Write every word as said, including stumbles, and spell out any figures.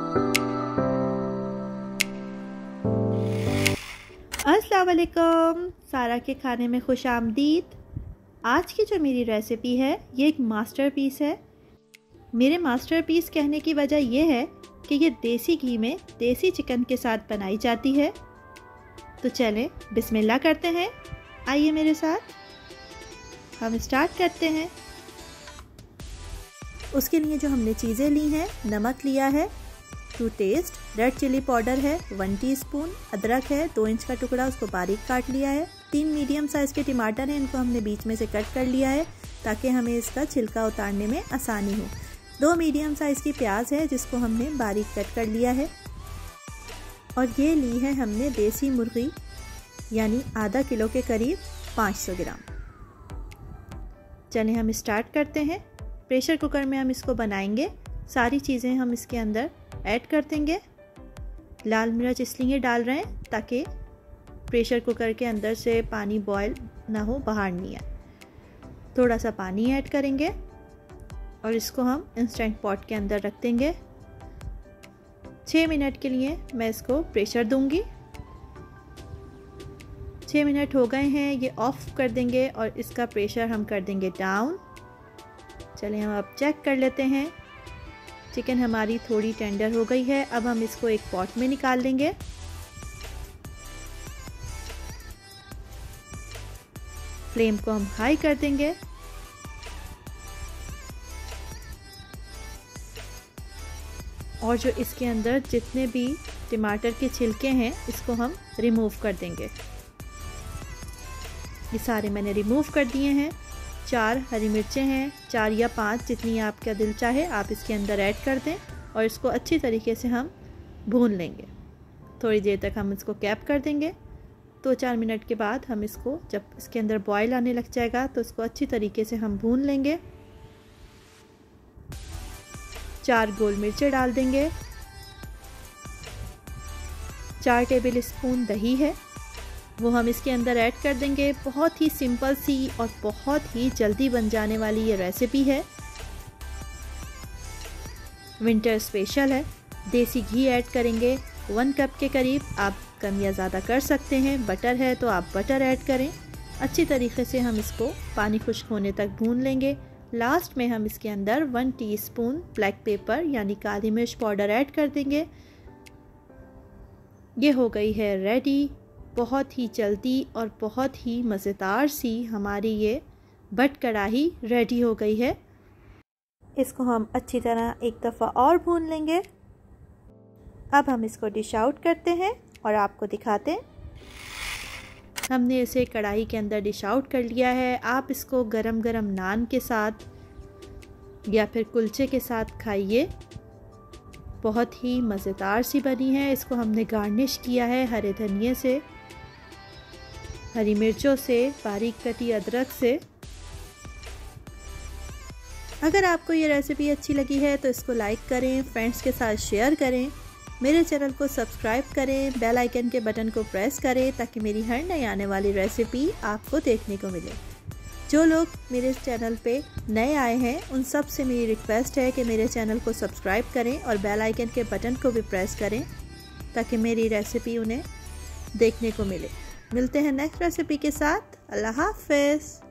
अस्सलाम वालेकुम, सारा के खाने में खुश आमदीद। आज की जो मेरी रेसिपी है ये एक मास्टरपीस है। मेरे मास्टरपीस कहने की वजह यह है कि ये देसी घी में देसी चिकन के साथ बनाई जाती है। तो चलें बिस्मिल्लाह करते हैं। आइए मेरे साथ हम स्टार्ट करते हैं। उसके लिए जो हमने चीज़ें ली हैं, नमक लिया है to taste, red chilli powder है वन टीस्पून, अदरक है दो इंच का टुकड़ा, उसको बारीक काट लिया है। तीन मीडियम साइज़ के टमाटर हैं, इनको हमने बीच में से कट कर लिया है ताकि हमें इसका छिलका उतारने में आसानी हो। दो मीडियम साइज़ की प्याज है जिसको हमने बारीक कट कर लिया है। और ये ली है हमने देसी मुर्गी, यानी आधा किलो के करीब पाँच सौ ग्राम। चलिए हम स्टार्ट करते हैं। प्रेशर कुकर में हम इसको बनाएंगे। सारी चीज़ें हम इसके अंदर ऐड कर देंगे। लाल मिर्च इसलिए डाल रहे हैं ताकि प्रेशर कुकर के अंदर से पानी बॉयल ना हो, बाहर नहीं आए। थोड़ा सा पानी ऐड करेंगे और इसको हम इंस्टेंट पॉट के अंदर रख देंगे। छः मिनट के लिए मैं इसको प्रेशर दूंगी। छः मिनट हो गए हैं, ये ऑफ कर देंगे और इसका प्रेशर हम कर देंगे डाउन। चलिए हम अब चेक कर लेते हैं। चिकन हमारी थोड़ी टेंडर हो गई है। अब हम इसको एक पॉट में निकाल लेंगे। फ्लेम को हम हाई कर देंगे। और जो इसके अंदर जितने भी टमाटर के छिलके हैं इसको हम रिमूव कर देंगे। ये सारे मैंने रिमूव कर दिए हैं। चार हरी मिर्चें हैं, चार या पांच जितनी आपका दिल चाहे आप इसके अंदर ऐड कर दें और इसको अच्छी तरीके से हम भून लेंगे। थोड़ी देर तक हम इसको कैप कर देंगे। दो चार मिनट के बाद हम इसको, जब इसके अंदर बॉयल आने लग जाएगा तो इसको अच्छी तरीके से हम भून लेंगे। चार गोल मिर्चें डाल देंगे। चार टेबल स्पून दही है वो हम इसके अंदर ऐड कर देंगे। बहुत ही सिंपल सी और बहुत ही जल्दी बन जाने वाली ये रेसिपी है। विंटर स्पेशल है। देसी घी ऐड करेंगे वन कप के करीब। आप कम या ज़्यादा कर सकते हैं। बटर है तो आप बटर ऐड करें। अच्छी तरीके से हम इसको पानी खुश्क होने तक भून लेंगे। लास्ट में हम इसके अंदर वन टीस्पून ब्लैक पेपर यानी काली मिर्च पाउडर ऐड कर देंगे। ये हो गई है रेडी। बहुत ही जल्दी और बहुत ही मज़ेदार सी हमारी ये बट कढ़ाई रेडी हो गई है। इसको हम अच्छी तरह एक दफ़ा और भून लेंगे। अब हम इसको डिश आउट करते हैं और आपको दिखाते हैं। हमने इसे कढ़ाई के अंदर डिश आउट कर लिया है। आप इसको गरम गरम नान के साथ या फिर कुलचे के साथ खाइए। बहुत ही मज़ेदार सी बनी है। इसको हमने गार्निश किया है हरे धनिए से, हरी मिर्चों से, बारीक कटी अदरक से। अगर आपको ये रेसिपी अच्छी लगी है तो इसको लाइक करें, फ्रेंड्स के साथ शेयर करें, मेरे चैनल को सब्सक्राइब करें, बेल आइकन के बटन को प्रेस करें ताकि मेरी हर नई आने वाली रेसिपी आपको देखने को मिले। जो लोग मेरे चैनल पे नए आए हैं उन सब से मेरी रिक्वेस्ट है कि मेरे चैनल को सब्सक्राइब करें और बेल आइकन के बटन को भी प्रेस करें ताकि मेरी रेसिपी उन्हें देखने को मिले। मिलते हैं नेक्स्ट रेसिपी के साथ। अल्लाह हाफ़िज़।